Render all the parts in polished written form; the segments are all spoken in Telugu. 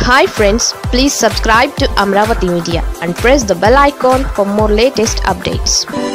Hi friends, please subscribe to Amaravathi Media and press the bell icon for more latest updates.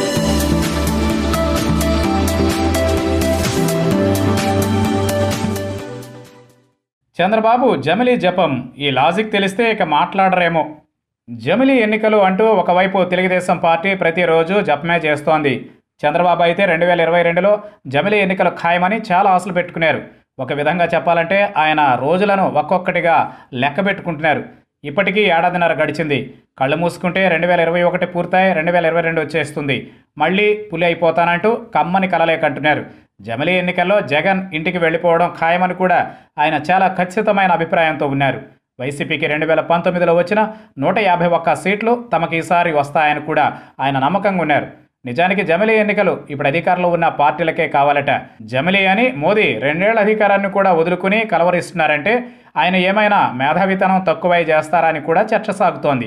Chandrababu జమిలీ జపం ఈ లాజిక్ తెలిస్తే ఇక మాట్లాడరేమో. జమిలీ ఎన్నికలు అంటూ ఒకవైపు తెలుగుదేశం పార్టీ ప్రతిరోజు జపమే చేస్తోంది. చంద్రబాబు అయితే 2022లో జమిలీ ఎన్నికలు ఖాయమని చాలా ఆశలు పెట్టుకున్నారు. ఒక విధంగా చెప్పాలంటే ఆయన రోజులను ఒక్కొక్కటిగా లెక్క పెట్టుకుంటున్నారు. ఇప్పటికీ ఏడాదిన్నర గడిచింది. కళ్ళు మూసుకుంటే 2021 పూర్తయి 2022 వచ్చేస్తుంది. మళ్ళీ పులి అయిపోతానంటూ కమ్మని కలలే కంటున్నారు. జమిలీ ఎన్నికల్లో జగన్ ఇంటికి వెళ్ళిపోవడం ఖాయమని కూడా ఆయన చాలా ఖచ్చితమైన అభిప్రాయంతో ఉన్నారు. వైసీపీకి 2019లో వచ్చిన 151 సీట్లు తమకు ఈసారి వస్తాయని కూడా ఆయన నమ్మకంగా ఉన్నారు. నిజానికి జమిలీ ఎన్నికలు ఇప్పుడు అధికారంలో ఉన్న పార్టీలకే కావాలట. జమిలీ అని మోదీ 2 ఏళ్ల అధికారాన్ని కూడా వదులుకుని కలవరిస్తున్నారంటే ఆయన ఏమైనా మేధావితనం తక్కువై చేస్తారని కూడా చర్చ సాగుతోంది.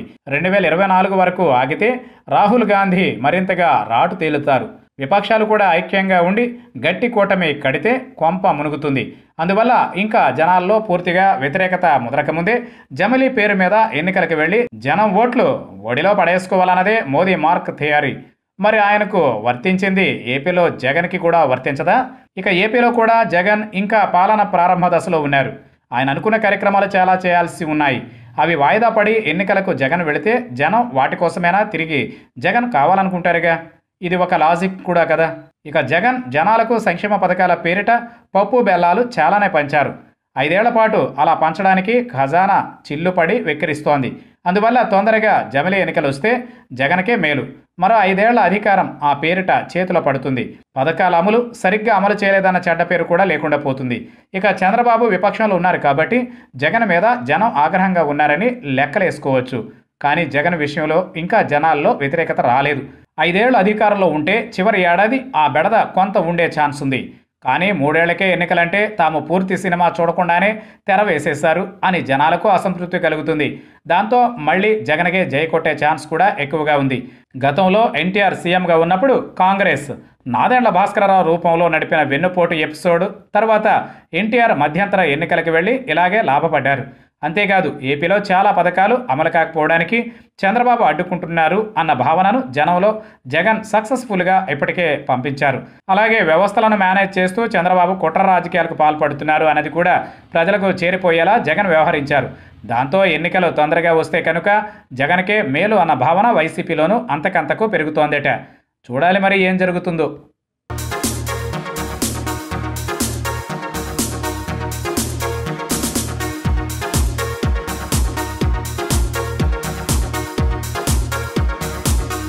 2024 వరకు ఆగితే రాహుల్ గాంధీ మరింతగా రాటు తేలుతారు. విపక్షాలు కూడా ఐక్యంగా ఉండి గట్టి కూటమి కడితే కొంప మునుగుతుంది. అందువల్ల ఇంకా జనాల్లో పూర్తిగా వ్యతిరేకత ముదరకముందే జమిలీ పేరు మీద ఎన్నికలకు వెళ్ళి జనం ఓట్లు ఒడిలో పడేసుకోవాలన్నదే మోదీ మార్క్ థియరీ. మరి ఆయనకు వర్తించింది ఏపీలో జగన్కి కూడా వర్తించదా? ఇక ఏపీలో కూడా జగన్ ఇంకా పాలన ప్రారంభ దశలో ఉన్నారు. ఆయన అనుకున్న కార్యక్రమాలు చాలా చేయాల్సి ఉన్నాయి. అవి వాయిదా పడి ఎన్నికలకు జగన్ వెళితే జనం వాటి కోసమైనా తిరిగి జగన్ కావాలనుకుంటారుగా. ఇది ఒక లాజిక్ కూడా కదా. ఇక జగన్ జనాలకు సంక్షేమ పథకాల పేరిట పప్పు బెల్లాలు చాలానే పంచారు. 5 ఏళ్ల పాటు అలా పంచడానికి ఖజానా చిల్లుపడి వెక్కిరిస్తోంది. అందువల్ల తొందరగా జమిలీ ఎన్నికలు వస్తే జగన్కే మేలు. మరో 5 ఏళ్ల అధికారం ఆ పేరిట చేతిలో పడుతుంది. పథకాల అమలు సరిగ్గా అమలు చేయలేదన్న చెడ్డ పేరు కూడా లేకుండా పోతుంది. ఇక చంద్రబాబు విపక్షంలో ఉన్నారు కాబట్టి జగన్ మీద జనం ఆగ్రహంగా ఉన్నారని లెక్కలేసుకోవచ్చు. కానీ జగన్ విషయంలో ఇంకా జనాల్లో వ్యతిరేకత రాలేదు. 5 ఏళ్లు అధికారంలో ఉంటే చివరి ఏడాది ఆ బెడద కొంత ఉండే ఛాన్స్ ఉంది. కానీ 3 ఏళ్లకే ఎన్నికలంటే తాము పూర్తి సినిమా చూడకుండానే తెర వేసేశారు అని జనాలకు అసంతృప్తి కలుగుతుంది. దాంతో మళ్ళీ జగన్కే జై కొట్టే ఛాన్స్ కూడా ఎక్కువగా ఉంది. గతంలో ఎన్టీఆర్ సీఎంగా ఉన్నప్పుడు కాంగ్రెస్ నాదెండ్ల భాస్కరరావు రూపంలో నడిపిన వెన్నుపోటు ఎపిసోడ్ తర్వాత ఎన్టీఆర్ మధ్యంతర ఎన్నికలకు వెళ్ళి ఇలాగే లాభపడ్డారు. అంతేకాదు ఏపీలో చాలా పథకాలు అమలు కాకపోవడానికి చంద్రబాబు అడ్డుకుంటున్నారు అన్న భావనను జనంలో జగన్ సక్సెస్ఫుల్గా ఇప్పటికే పంపించారు. అలాగే వ్యవస్థలను మేనేజ్ చేస్తూ చంద్రబాబు కుట్ర రాజకీయాలకు పాల్పడుతున్నారు అనేది కూడా ప్రజలకు చేరిపోయేలా జగన్ వ్యవహరించారు. దాంతో ఎన్నికలు తొందరగా వస్తే కనుక జగన్కే మేలు అన్న భావన వైసీపీలోనూ అంతకంతకు పెరుగుతోందట. చూడాలి మరి ఏం జరుగుతుందో.